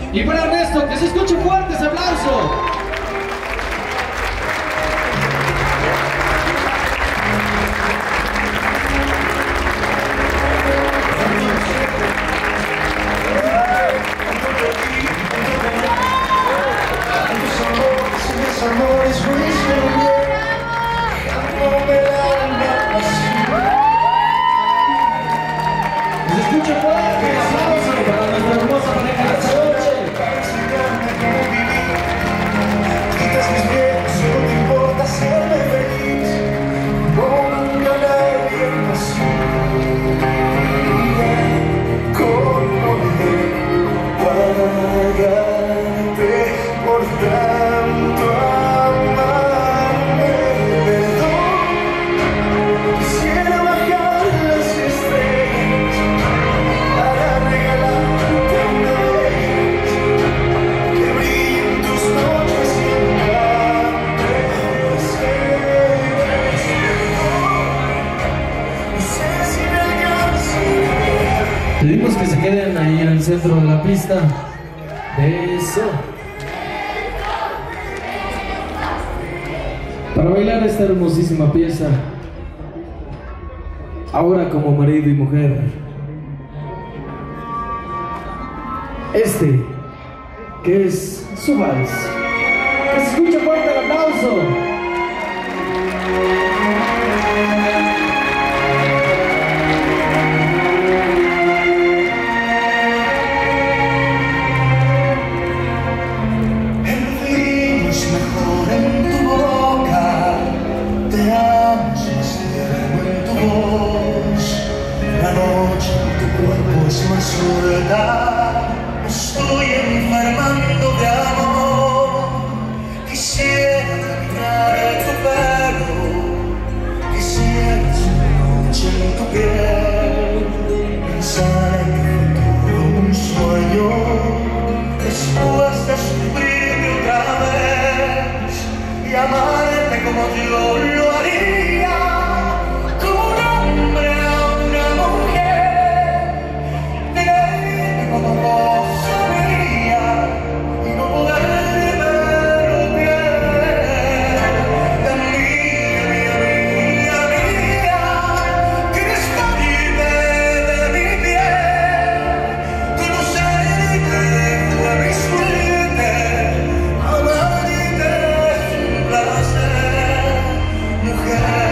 Y para Ernesto, que se escuche fuerte ese aplauso. Pedimos que se queden ahí en el centro de la pista. Eso. Para bailar esta hermosísima pieza. Ahora como marido y mujer. Este, que es su vals. Que se escuche fuerte el aplauso. Estoy enfermando de amor. Quisiera caminar tu pelo, quisiera una noche en tu piel, pensar que fue todo un sueño, después de sufrirme otra vez y amarte como yo lo haría, como un hombre a una mujer, tener como vos sabía y no poderme lo creer. La mía, que eres parte de mi piel, conocerte fue mi suerte, amarte es un placer, mujer.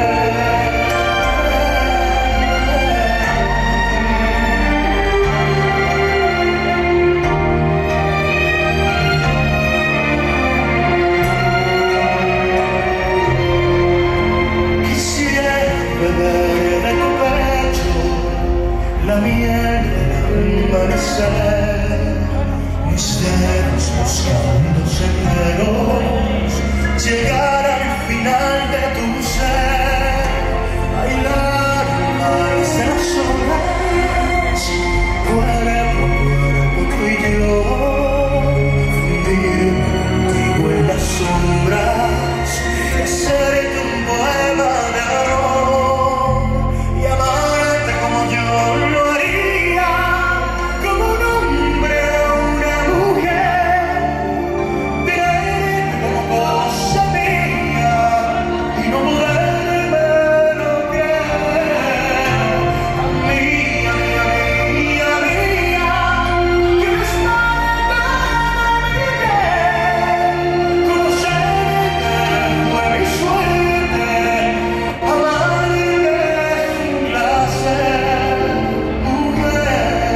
Quisiera beber de tu pecho la miel del amanecer, mis dedos buscando senderos, llegar al final de tu ser, bailar el vals de las olas, cuerpo a cuerpo tú y yo, fundir contigo en las sombras y hacerte un poema de amor y amarte como yo lo haría, como un hombre o una mujer, tenerte como cosa mía y no poderme lo creer. Mía, mía, que eres parte de mi piel, conocerte fue mi suerte, amarte es un placer, mujer.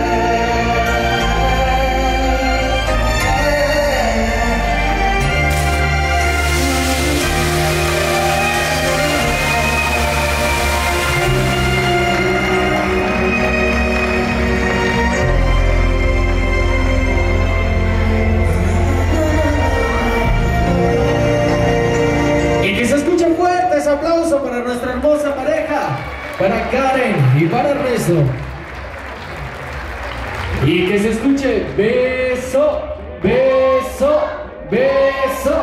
Y que se escuche fuerte ese aplauso para nuestra hermosa pareja, para Karen y para Ernesto. Y que se escuche beso, beso, beso.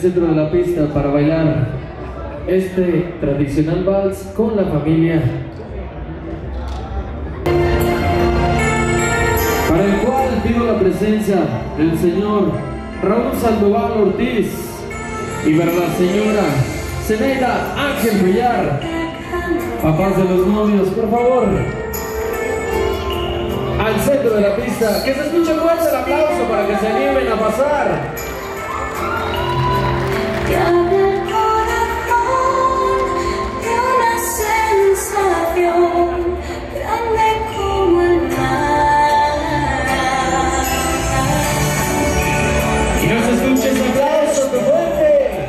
centro de la pista para bailar este tradicional vals con la familia, para el cual pido la presencia del señor Raúl Sandoval Ortiz y para la señora Zeneida Ángel Villar, papás de los novios, por favor, al centro de la pista. Que se escuche fuerte el aplauso para que se animen a pasar. Y abre el corazón de una sensación grande como el mar. Y no se escuche ese aplauso, ¡qué fuerte!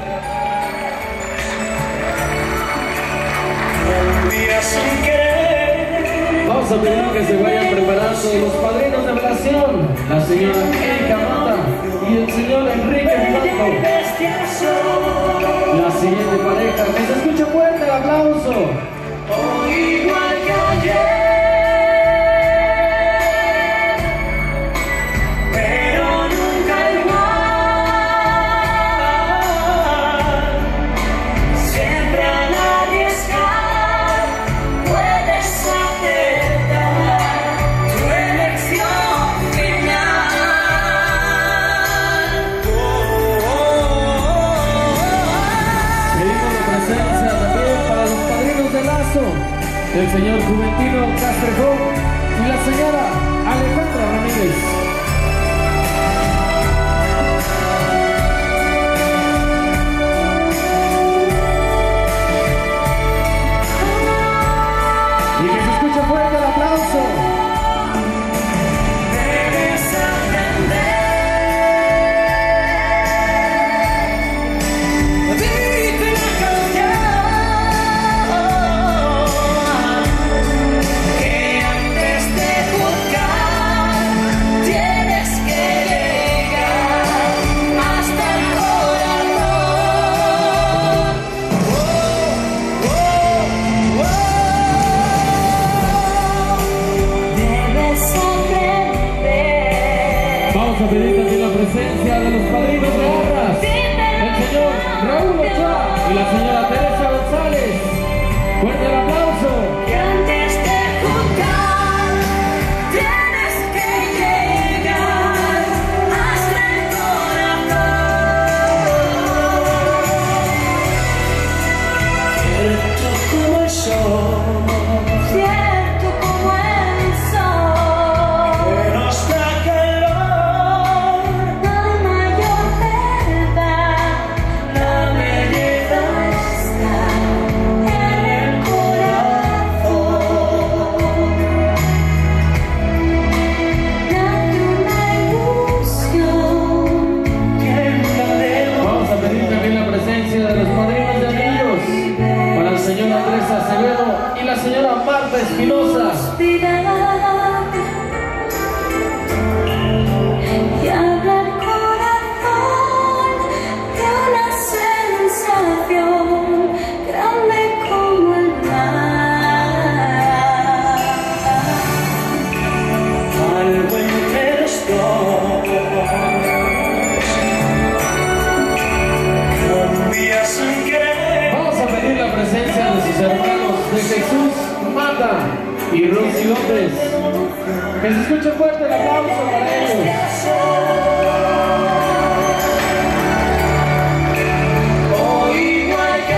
Vamos a pedir que se vayan preparando los padrinos de relación, la señora Erika Mata y el señor Enrique Blanco. La siguiente pareja, que se escuche fuerte el aplauso. Hoy igual que ayer, pero nunca igual. Siempre al arriesgar puedes acertar tu elección final. Pedimos la presencia también para los padrinos de lazo, el señor Juventino Castrejón y la señora Alejandra Ramírez. Y que se escuche fuerte el aplauso. Debes aprender. Dice la canción que antes de juzgar tienes que llegar hasta el corazón. Debes aprender. Vamos a pedir también la presencia de los padrinos de arras, el señor Raúl Ochoa y la señora Teresa González. Fuerte el aplauso. Que antes de juzgar tienes que llegar hasta el corazón. Cierto como el sol, Cierto como el sol, que nos da calor. la mayor verdad, la belleza está en el corazón. Date una ilusión. Vamos a pedir también la presencia de los padrinos de anillos para el señor Andrés Acevedo y la señora Marta Espinosa. Y habla el corazón de una sensación grande como el mar. Algo entre los dos cambia sin querer. Vamos a pedir la presencia de sus hermanos de Jesús Mata y Rosy López. Que se escuche fuerte el aplauso para ellos. Hoy igual que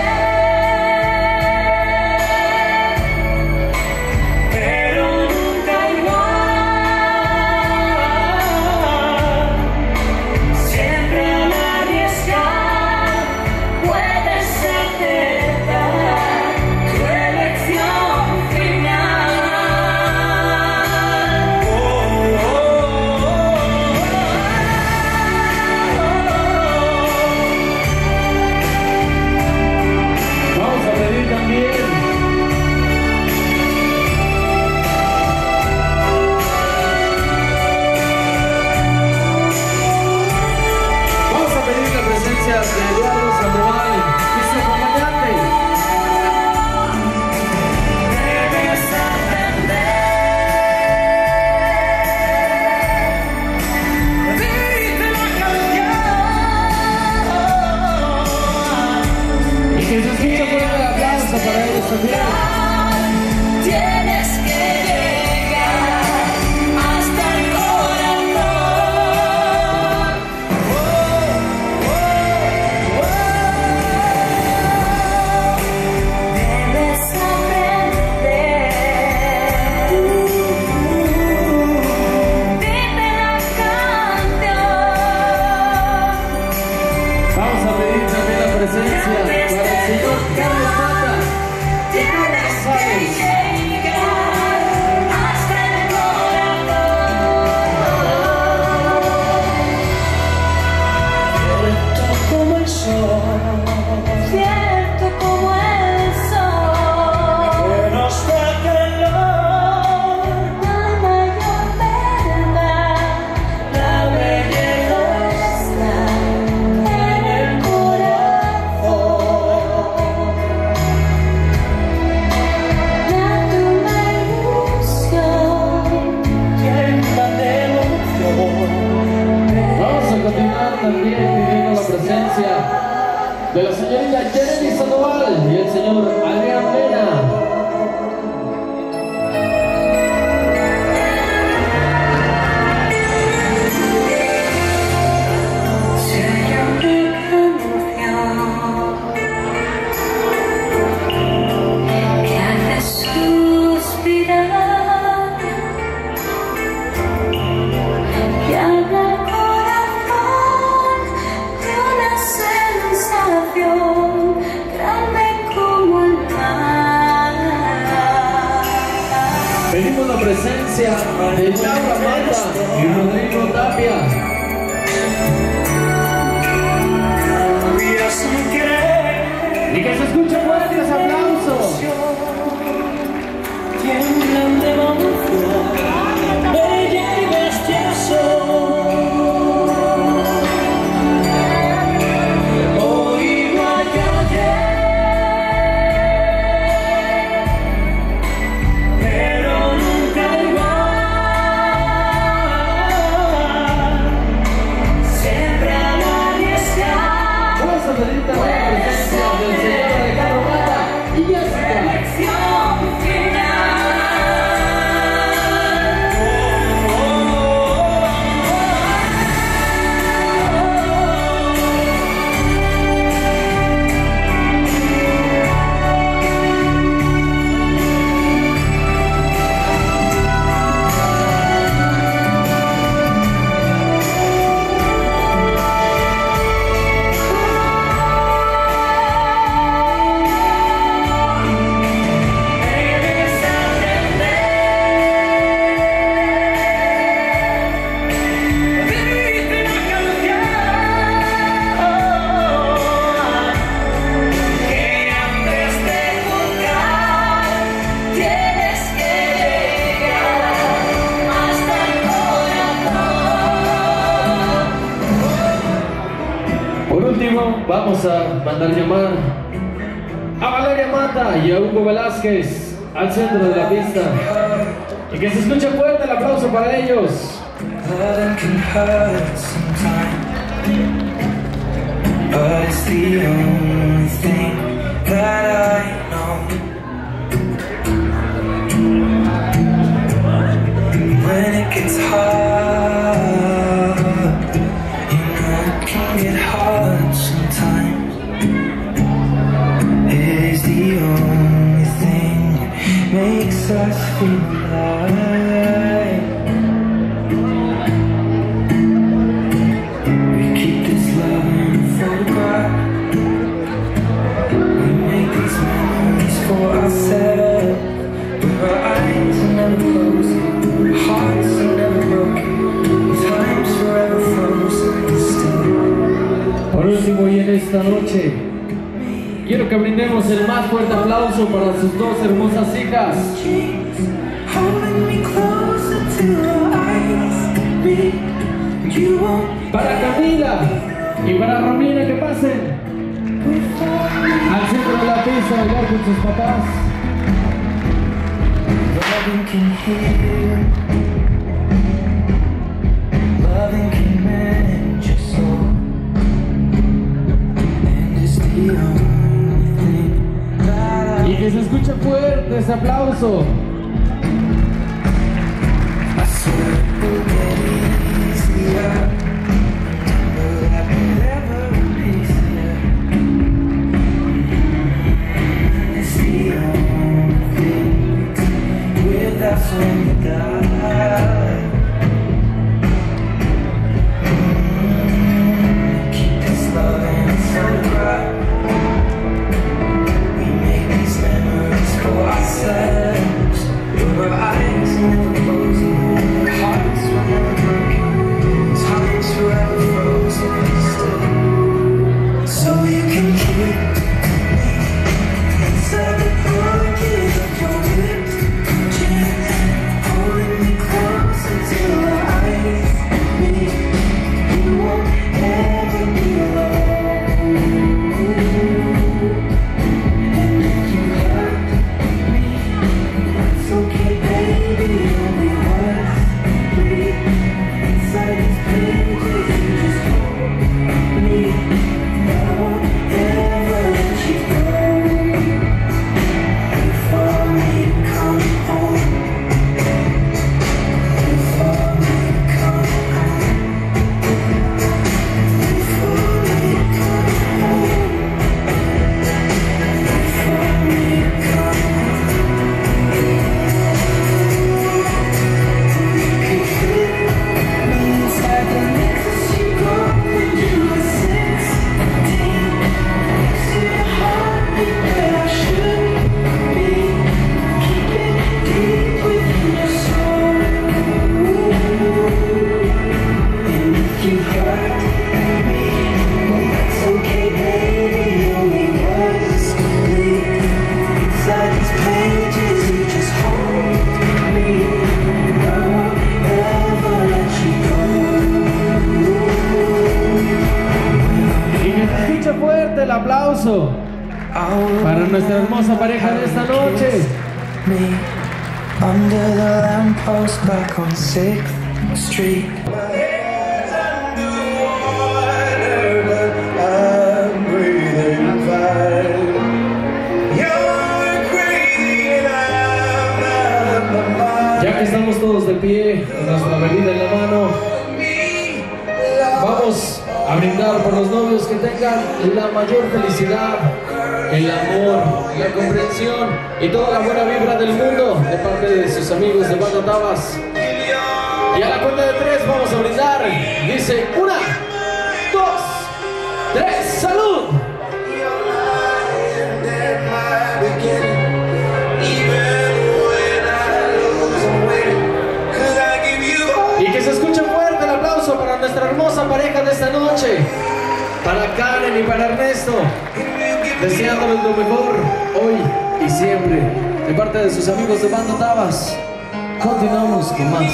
ayer, pero nunca igual. Siempre al arriesgar puedes acertar tu elección final. tienes que llegar hasta el corazón. Debes aprender. Dime la canción. Vamos a pedir también la presencia para el Señor Carlos Mata. Tienes que llegar hasta el corazón. Cierto como el sol, cierto como el sol, que nos da calor. La mayor verdad, la belleza está en el corazón. Date una ilusión, llena de emoción. Vamos a continuar también pidiendo la presencia de la señorita Jeremy Sandoval y el señor Adrián Mena. Si hay una canción que hace suspirar y habla al corazón de una sensación grande como el mar. Pedimos la presencia de Laura Mata y Rodrigo Tapia. Cambia sin querer, Y que se escuchen fuertes aplausos. tiemblan de emoción, bella y bestia soy. Hoy igual que ayer, pero nunca igual. Siempre al arriesgar. Vamos a pedir también la presencia del señor Alejandro Mata y Jessica. Lección final. Por último, vamos a mandar llamar a Valeria Mata y a Hugo Velázquez al centro de la pista. Y que se escuche fuerte el aplauso para ellos. Loving can hurt sometimes, but it's the only thing that I know. When it gets hard, you know it can get hard sometimes. It is the only thing that makes us feel alive. We keep this love in a photograph. We make these memories for ourselves. With our eyes are never closed, our hearts are never broken, time's forever frozen still. Por último y en esta noche, quiero que brindemos el más fuerte aplauso para sus dos hermosas hijas. Holding me closer till our eyes meet. You won't Para Camila y para Romina, que pasen al centro de la pista a bailar con sus papás. Loving can heal, loving can mend your soul, and it's the only thing that I que se escuche fuerte ese aplauso. Fuerte el aplauso para nuestra hermosa pareja de esta noche. Under the lamppost back on 6th Street. Ya que estamos todos de pie, con nuestra bebida en la mano, vamos a brindar por los novios que tengan la mayor felicidad, el amor, la comprensión y toda la buena vibra del mundo de parte de sus amigos de Banda Tabas. Y a la cuenta de 3 vamos a brindar. Dice 1, 2, 3, ¡salud! Y que se escuche fuerte el aplauso para nuestra hermosa pareja de esta noche, para Karen y para Ernesto, deseándoles lo mejor hoy y siempre de parte de sus amigos de Banda Tabas. Continuamos con más.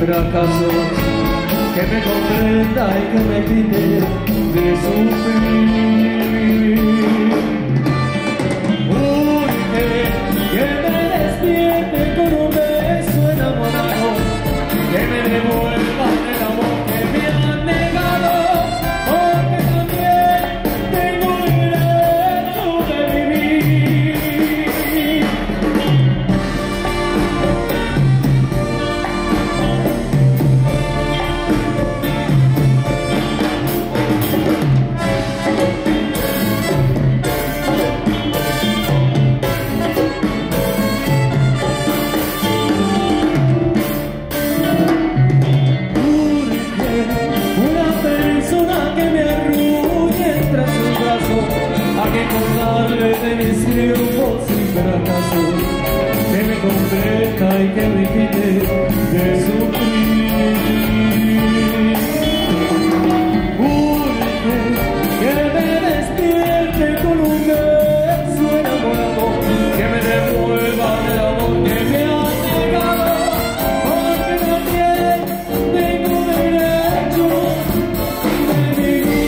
fracaso, que me comprenda y que me quite de sufrir. Urge que me despierte con un beso enamorado, que me devuelva el amor que me han negado, porque también tengo el derecho de vivir. Contarle de mis triunfos y fracasos, que me completa y que me quite de sufrir. Urge que me despierte con un beso enamorado, que me devuelva el amor que me ha negado, porque también tengo derecho de vivir.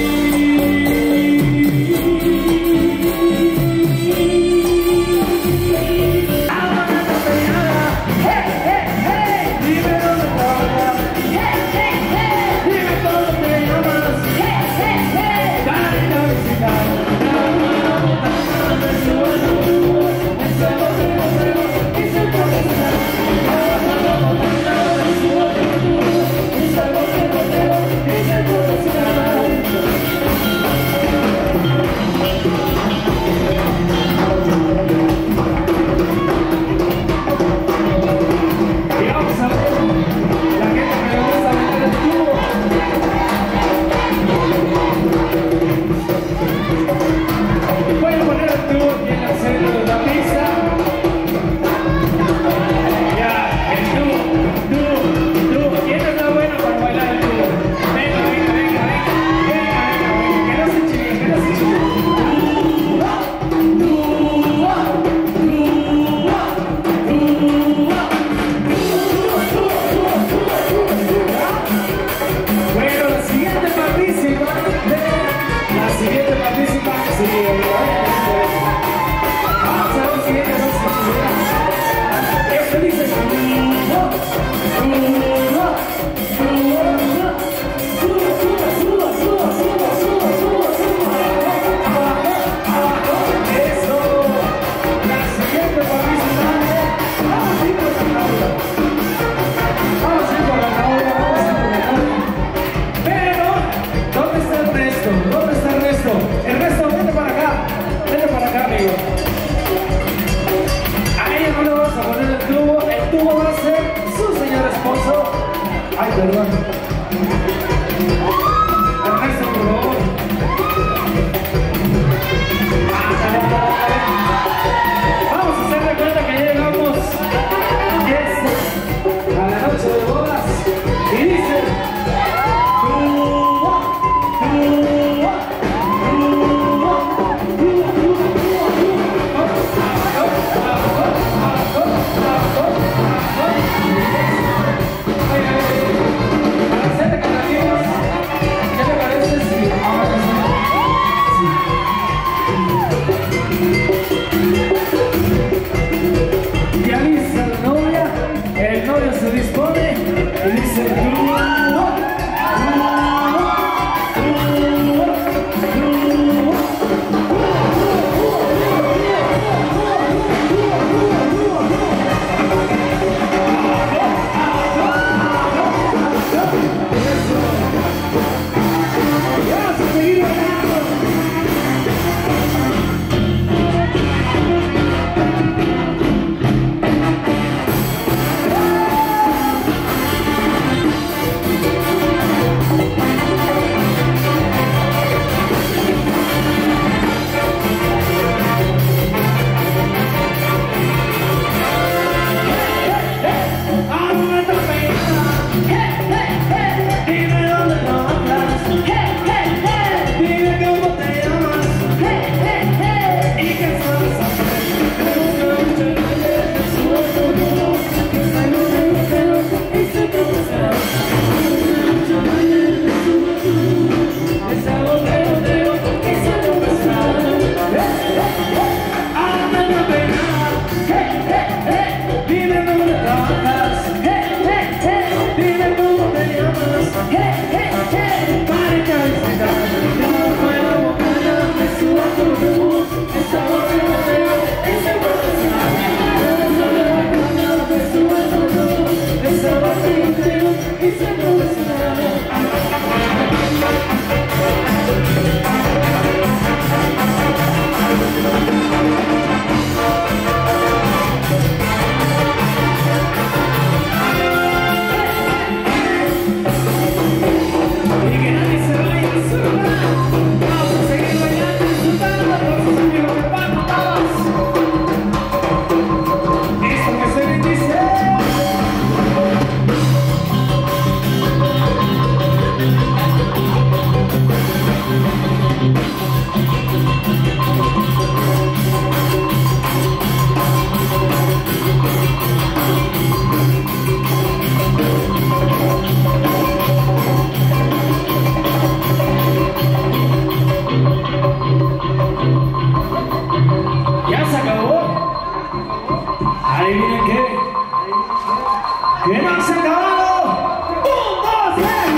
adivinen qué. ¡Que no se ha acabado! ¡Un, dos, tres!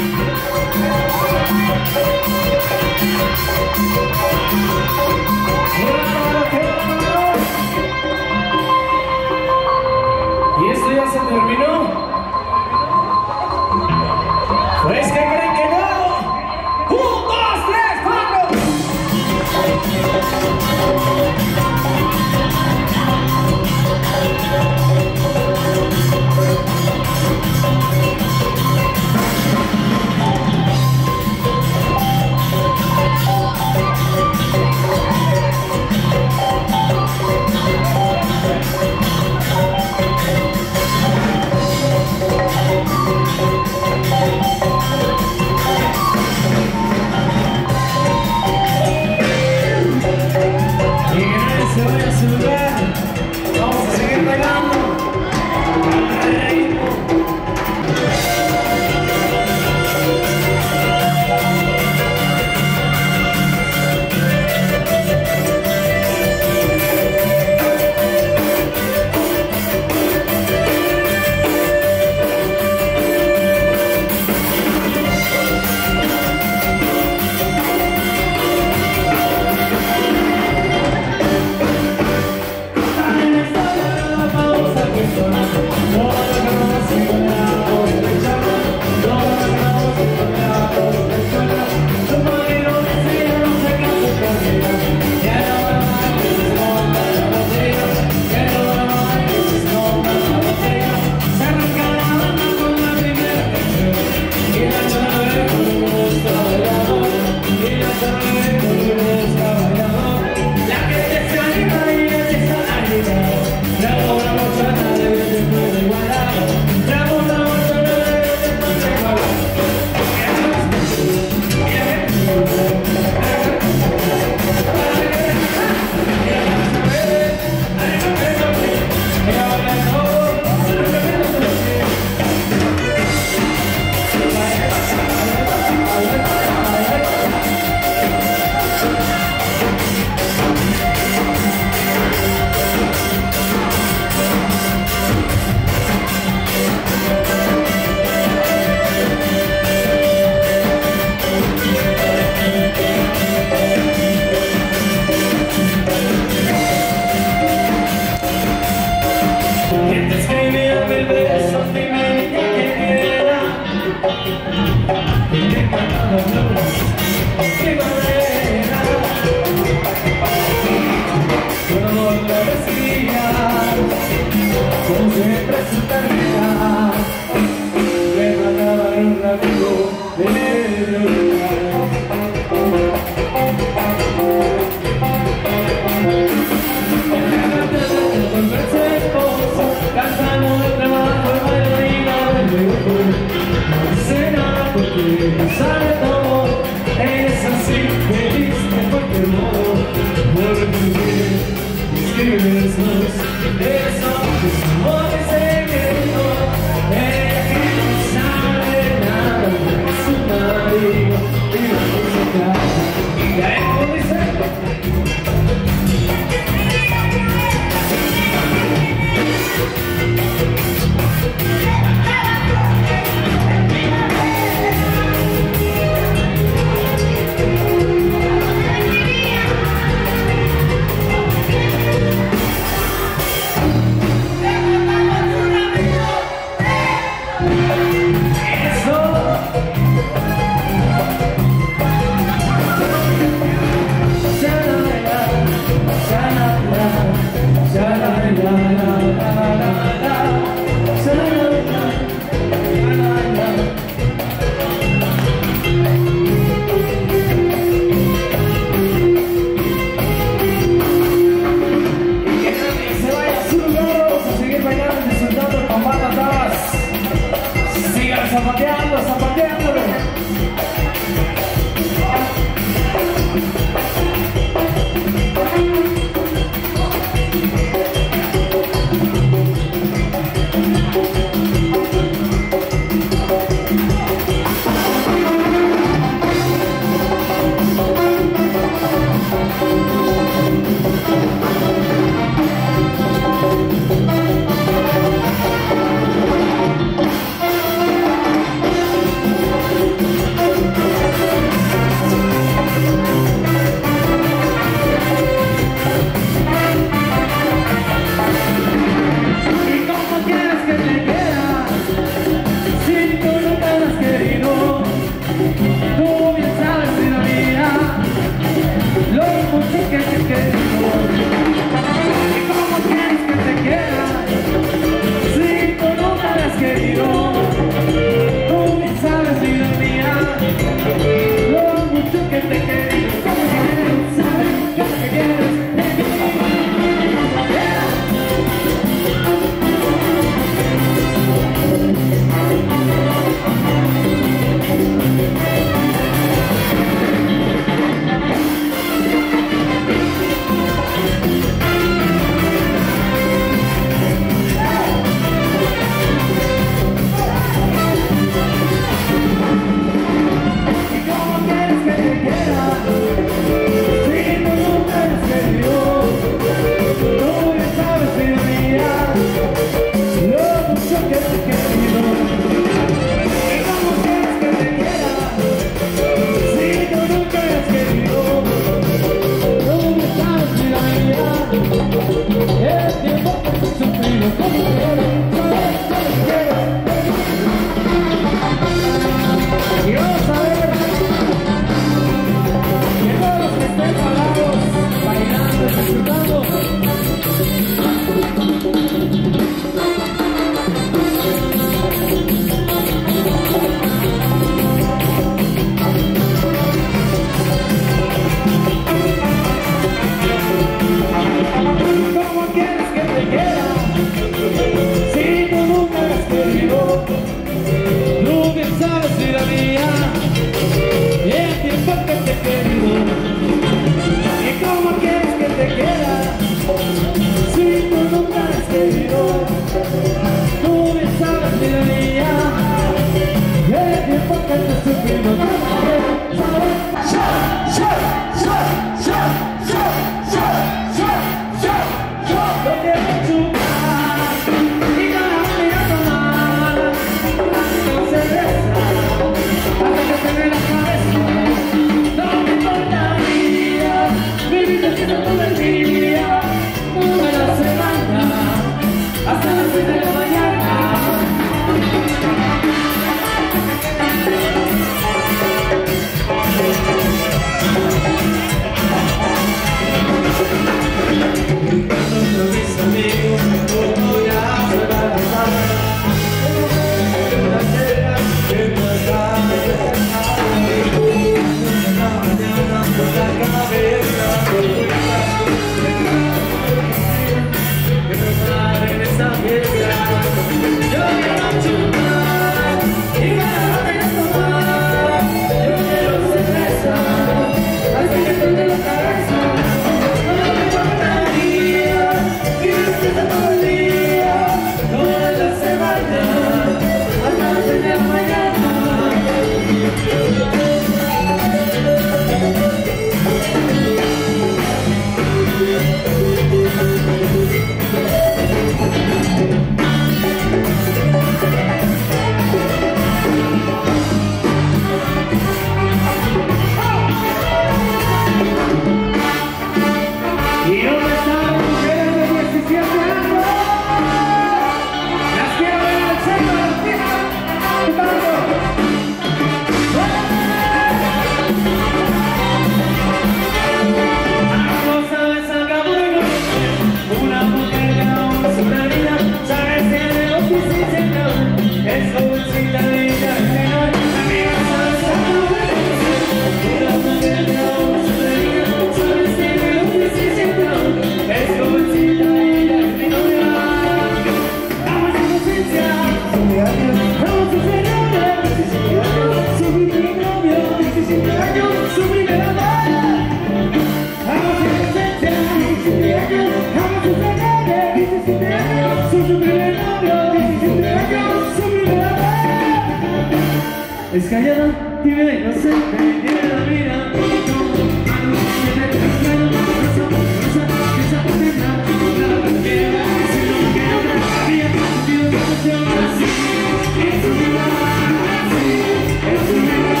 Es callada, tibia, inocente, tiene la vida como mano, se te desgana, rosa, que esa patena, la cualquiera, si no que no había sentido la emoción así, es su vida, así, es su vida.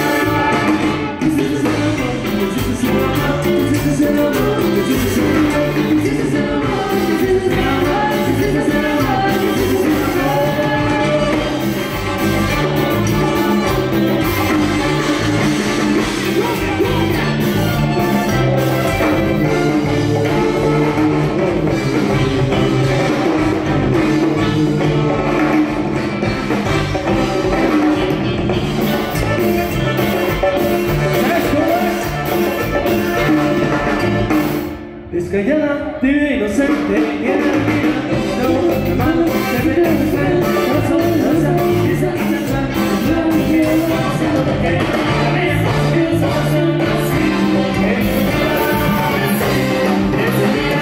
Descallada, tibia, inocente, tiene la vida como mano, se te desgana, rosa, que esa patena, la cualquiera, si no que no había sentido esa emoción así, es su vida, es su vida.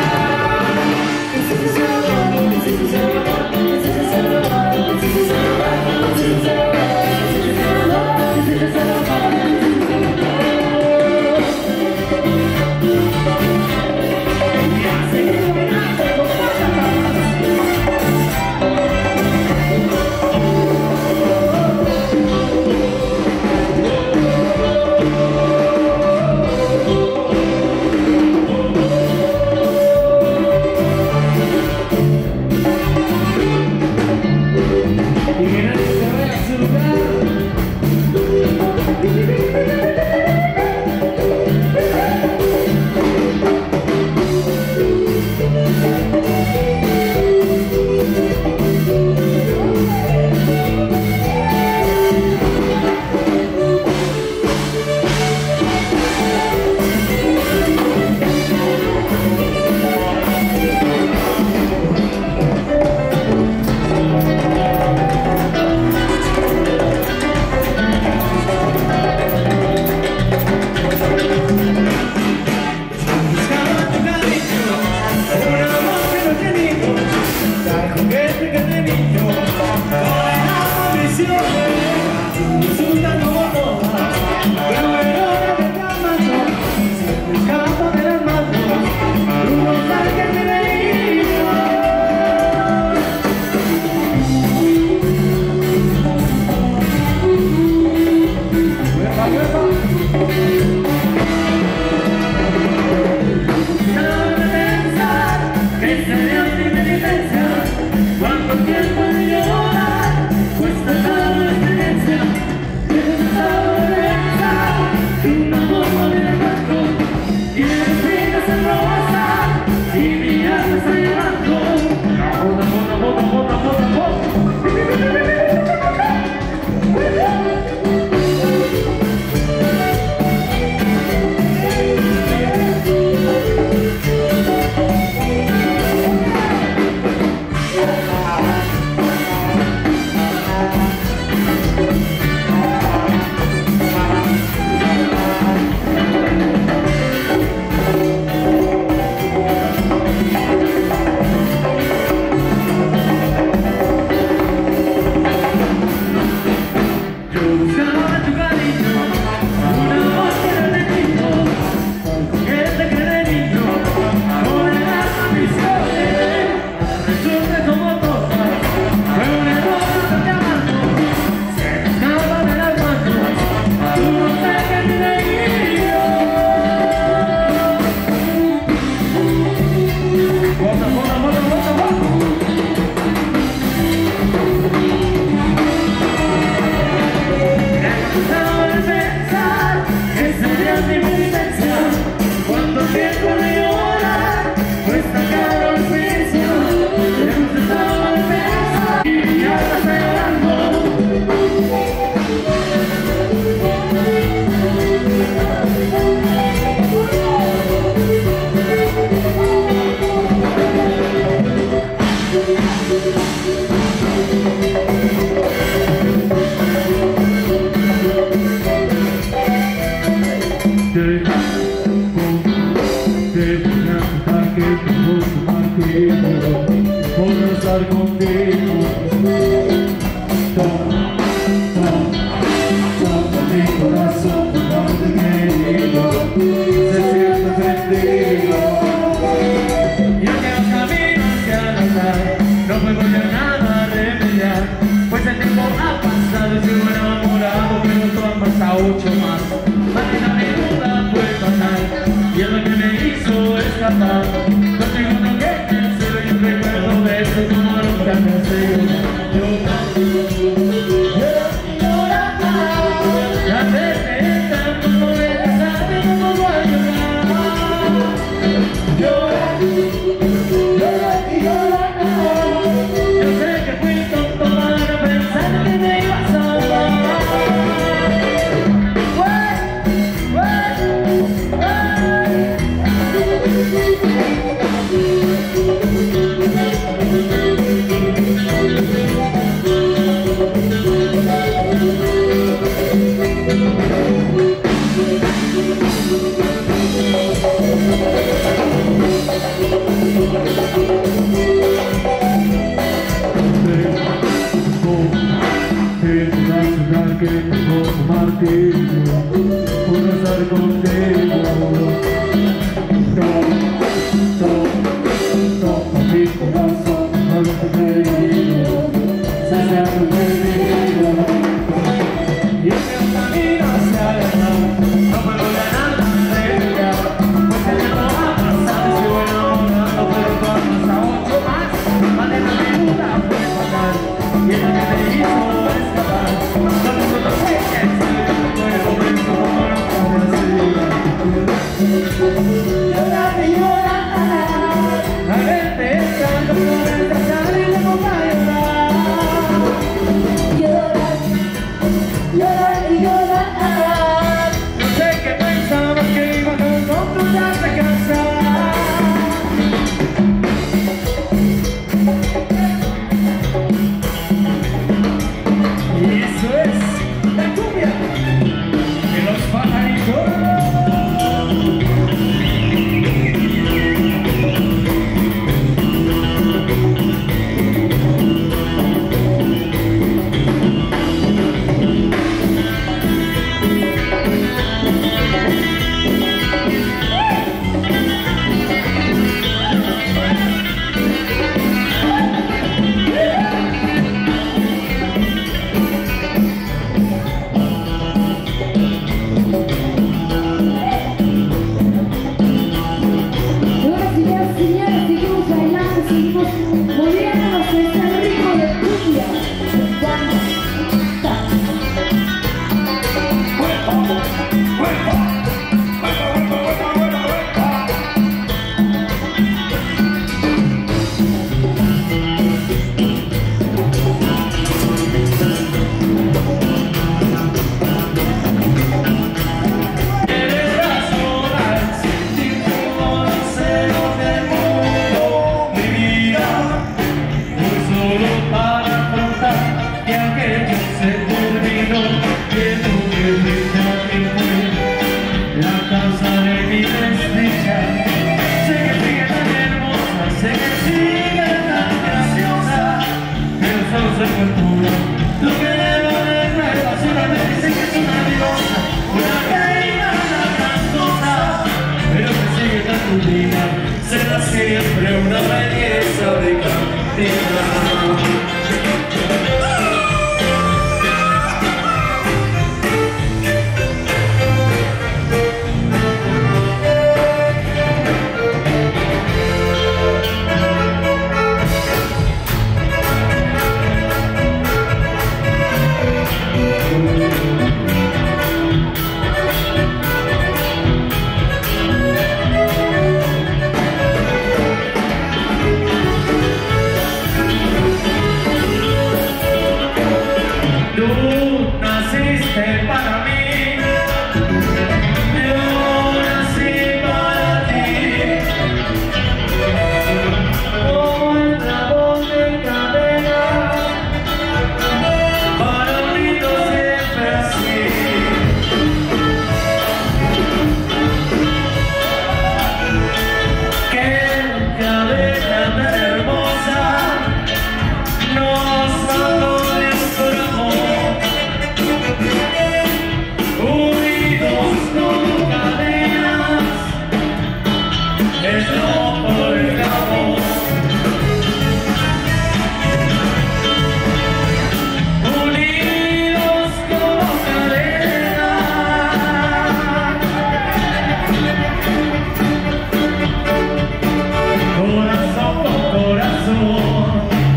por estar contigo. Tom, tom, tom. contigo. Y aunque los caminos se alejan, no puedo ya nada remediar, pues el tiempo ha pasado y sigo enamorado, pero tú amas a 8 más. Martina mi duda fue fatal, y es lo que me hizo escapar. Contigo no quedé en cielo y un recuerdo de eso como nunca me hace llorar. Ya te tanto no me dejaste como voy a llorar. Llorar, llorar y llorar. Yo sé que fui tonto para pensar que me ibas a amar. Que tengo un martillo por estar contigo. Toca mi corazón, no lo que te digo, se me ha perdido. Y es que un camino hacia adelante, no puedo ya nada remediar, pues el tiempo ha pasado y sigo enamorado, pero tú amas a 8 más. Malena mi duda fue fatal, y es lo que me hizo escapar. Llorar y llorar, a verte tanto no me dejas y no voy a llorar. Llorar, llorar y llorar. No sé qué pensabas que iba con otro ya te cansar. Y eso es la cumbia de los pajaritos. Lo que debo de nueva, si me dicen que es una diosa, una reina, una cantora, pero que sigue tan tu vida, será siempre una belleza de cantina. es loco el amor. Unidos como cadena, corazón con corazón.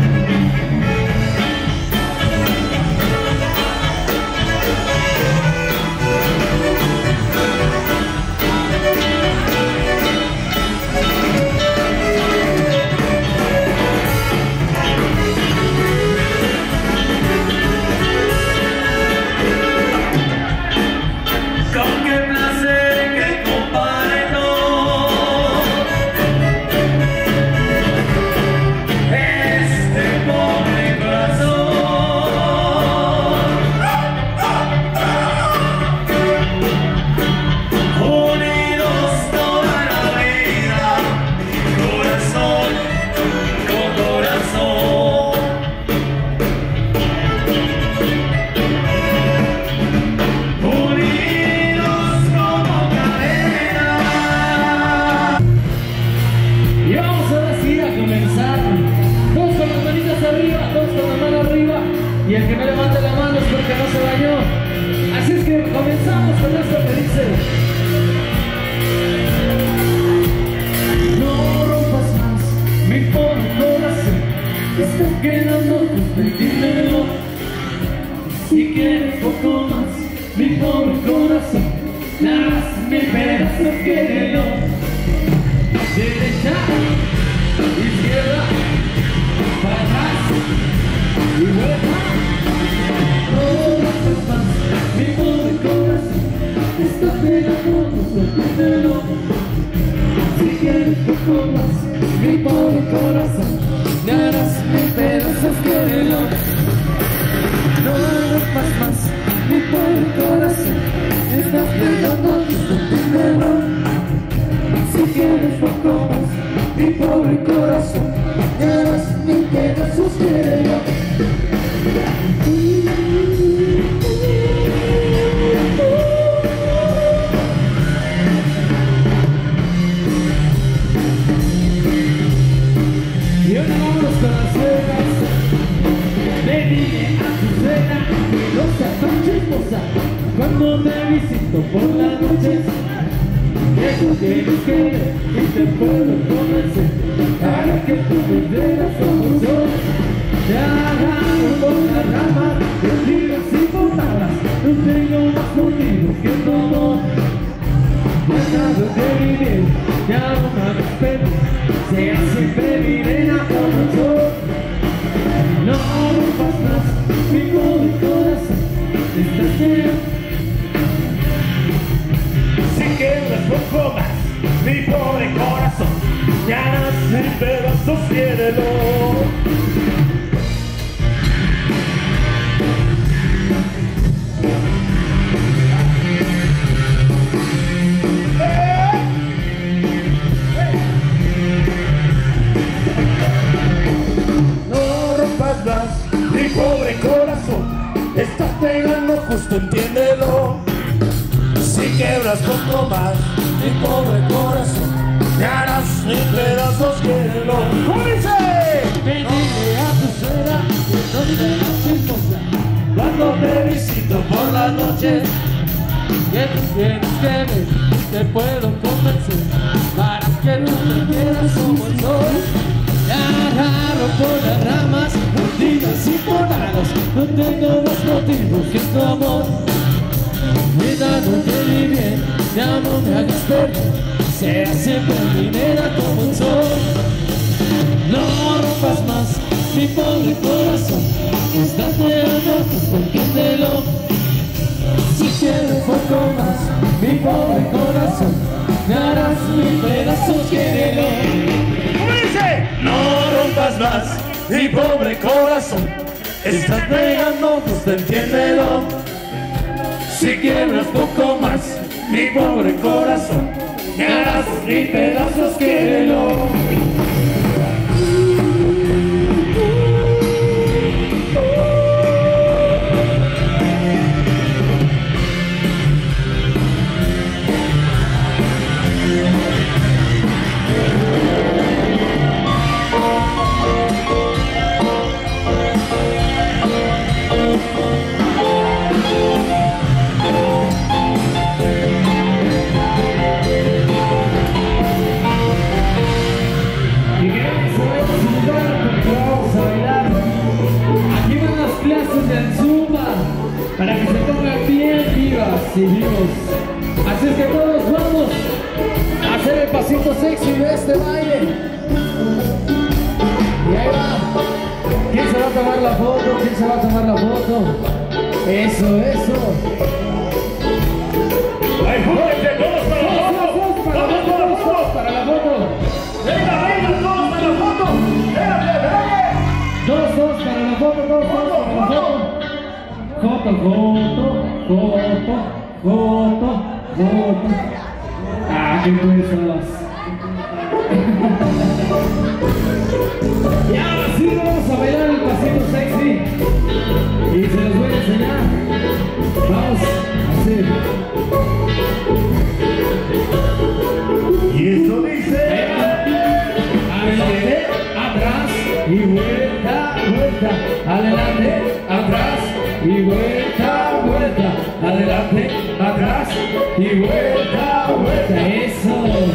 Y el que no levante la mano es porque no se bañó. Así es que comenzamos con esto que dice: no rompas más mi pobre corazón, que está quedando dímelo. Si quieres poco más mi pobre corazón, darás mi pedazo, quédelo. Derecha, izquierda, para atrás y vuelta. Mi pobre corazón está pegando, si quieres poco más, mi pobre corazón, me harás mil pedazos, quédelo. No rompas más, mi pobre corazón, está pegando, si quieres poco más, mi pobre corazón, me harás mil pedazos, quédelo. Y ahora vámonos con las cenas. Le dije a tu cena, no seas tan chismosa cuando te visito por la noche, que tú tienes que ver y te puedo convencer para que tú me veas como soy. Te agarro por la rama, te tiras y portadas, no tengo más motivos que tu amor. Me has dado de vivir, te hago más respeto, sea siempre mi nena como yo. No rompas más mi pobre corazón, estás bien. Si quebras poco más mi pobre corazón, ya harás mil pedazos, quiérelo. Mi pobre corazón, estás pegando justo, entiéndelo. Si quebras poco más mi pobre corazón, me harás mil pedazos, quiérelo. ¿Cómo dice? Dile a tu suegra que no seas chismosa Cuando te visito por las noches, que tú tienes que ver, te puedo convencer para que no te quieras como el sol. Te agarro por las ramas, hundidas y podadas, no tengo más motivos que tu amor. Cuidándote mi bien, te amo, me hagas perder, sea siempre mi nena como el sol. No rompas más mi pobre corazón, estás pegando, pues entiéndelo. Si quieres poco más mi pobre corazón, me harás mil pedazos, quiérelo. ¿cómo dice? No rompas más mi pobre corazón, estás pegando, pues entiéndelo. Si quiebras poco más mi pobre corazón, me harás mil pedazos, quiérelo. vivos. Así es que todos vamos a hacer el pasito sexy de este baile. Y ahí va. ¿Quién se va a tomar la foto? ¿Quién se va a tomar la foto? Eso, eso. ¡Ay, júntense todos para la foto! Todos para la foto. ¡Venga, venga, todos para la foto! ¡Espérate, espérate! Todos para la foto, todos para la foto. Foto, foto, foto, foto, foto. Ah, qué cosas. Y ahora sí vamos a bailar el pasito sexy. Y se los voy a enseñar. Vamos a hacer. Y eso dice... Adelante, atrás y vuelta, vuelta. Adelante, atrás y vuelta, vuelta. Adelante, atrás y vuelta, vuelta. Eso.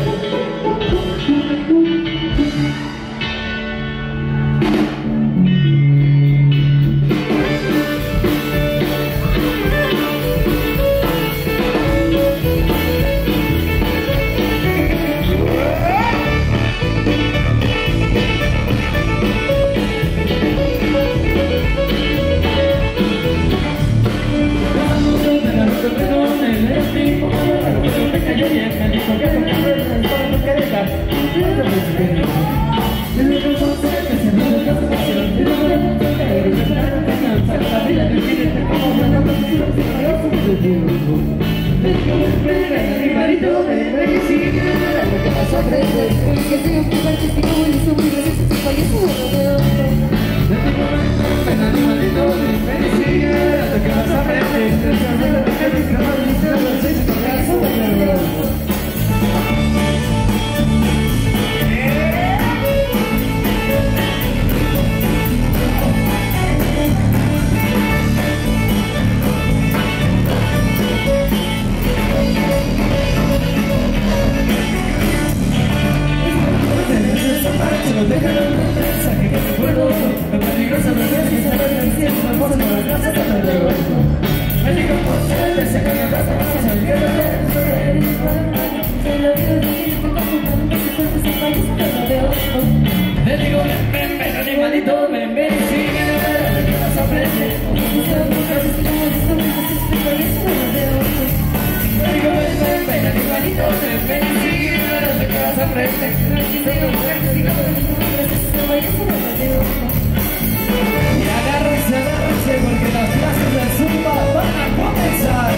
Y agárrense, porque las clases de Zumba van a comenzar.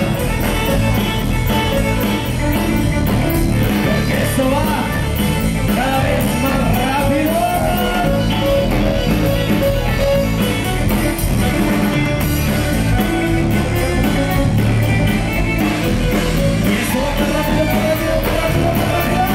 Porque esto va cada vez más rápido. Y esto va más rápido, más rápido, más rápido, más rápido.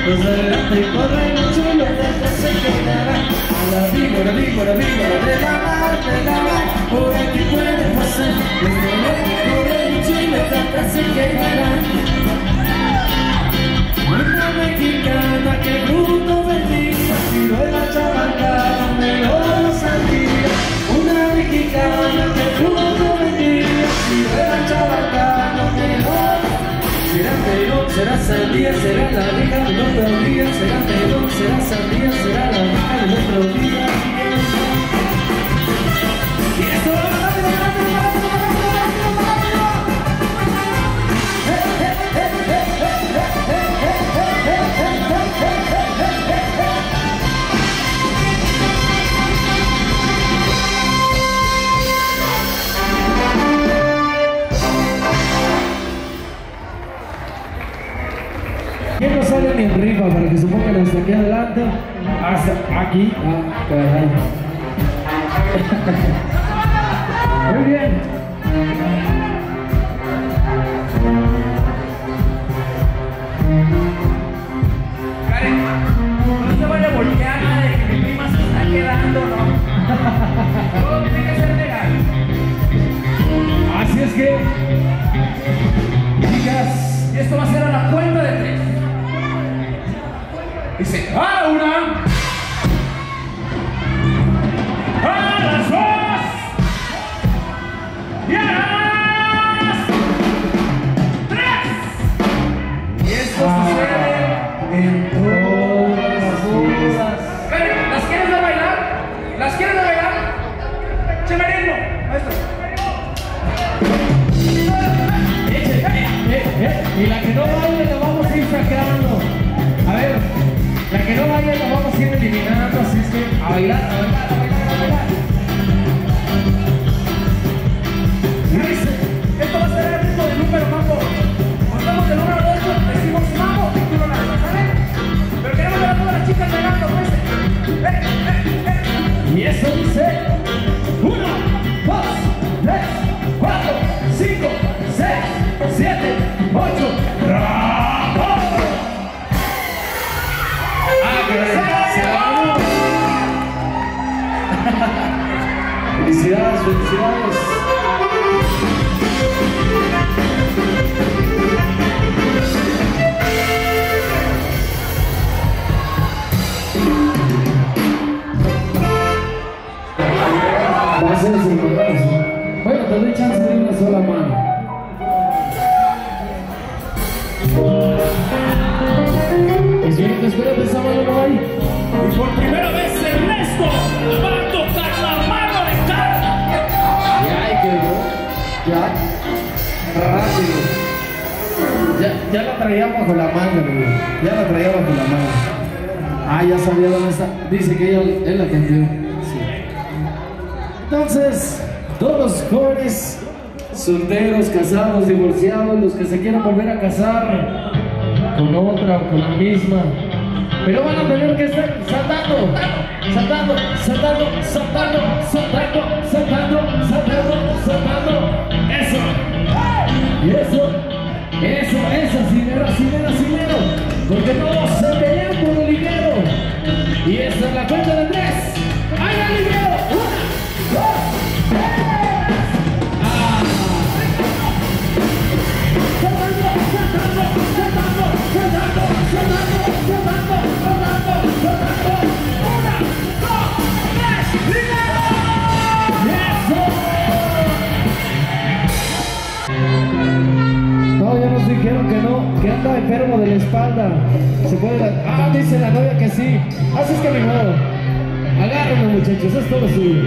los de adelante corren mucho y los de atrás se quedarán. A la víbora de la mar, por aquí puede pasar. Los de adelante corren mucho y los de atrás se quedarán. Una mexicana que junto bendiga, ciruela chabacana, melón sandía. Una mexicana que junto bendiga, ciruela chabacana, melón. Será melón, será sandía, será la hija del otro día. Será melón, será sandía, será la hija del otro día. Y esto va rápido, rápido, rápido, rápido, rápido, rápido. ¿Quién no sale ni en rifa para que se pongan hasta aquí adelante? Hasta aquí. Ah, caray. Muy bien. Karen, no se vaya a voltear nada de que mi prima se está quedando, ¿no? Todo tiene que ser legal. Así es que, chicas, Y esto va a ser a la cuenta de 3. Dice, a una, a las 2, y a las 3. Y esto sucede en todas las bodas. Karen, ¿las quieres ver bailar? ¿Las quieres ver bailar? Chemerino, maestro. y la que no baile la vamos a ir sacando. A ver, la que no baile la vamos a ir eliminando, así es que a bailar, a bailar, a bailar, a bailar. Esto va a ser el ritmo del número mambo. Contamos del 1 al 8, decimos mambo y tú no la vas a ver. Pero queremos ver a todas las chicas bailando, pues. Y eso dice 1, 2, 3, 4, 5, 6, 7, 8. Felicidades, felicidades. Va a ser ese momento. Bueno, te doy chance de una sola mano. Y si no te esperas, esa mano no hay. Y por primera vez Ernesto va a tocar la mano de Karen. Ya hay que ya rápido. Ya la traía bajo la manga, amigo. Ya la traía bajo la manga. Ah, ya sabía dónde está. Dice que ella es la que envió. Sí. Entonces, todos los jóvenes, solteros, casados, divorciados, los que se quieran volver a casar con otra o con la misma, pero van a tener que estar saltando, saltando, saltando, saltando, saltando, saltando, saltando, saltando. Eso. Y eso, acelera, acelera, acelera. Porque todos se pelean por el dinero. Y esa es la cuenta de 3. ¡Ay, el dinero! 1, 2, 3. Saltando, saltando, saltando, saltando, saltando, saltando, saltando, saltando. 1, 2, 3, ¡dinero! ¡Eso! No, ya nos dijeron que no, que anda enfermo de la espalda. Se puede dice la novia que sí. Así es que ni modo. Agárrenlo, muchachos, es todo suyo.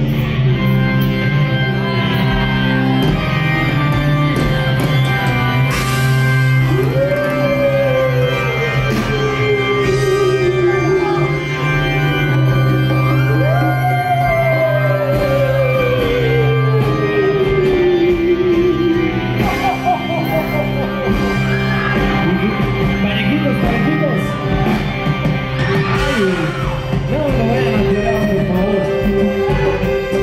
Parejitos, parejitos. Ay, no lo vayan a tirar, por favor.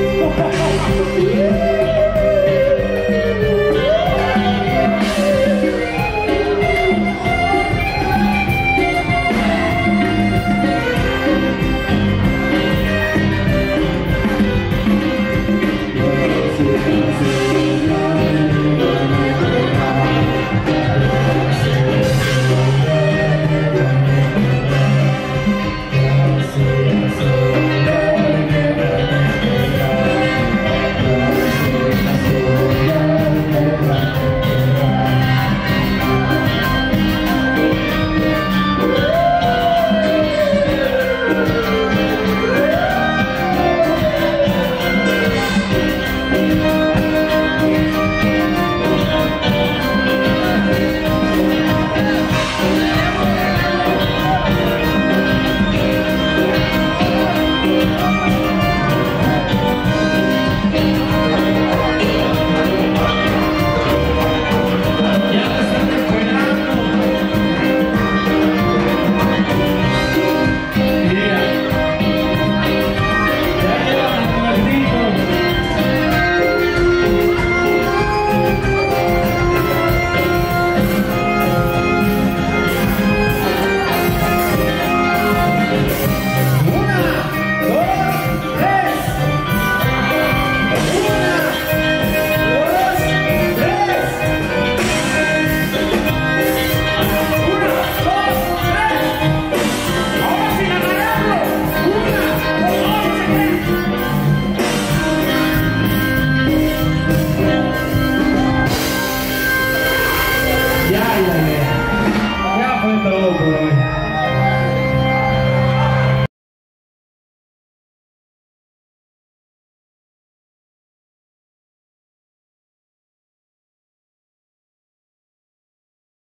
canción.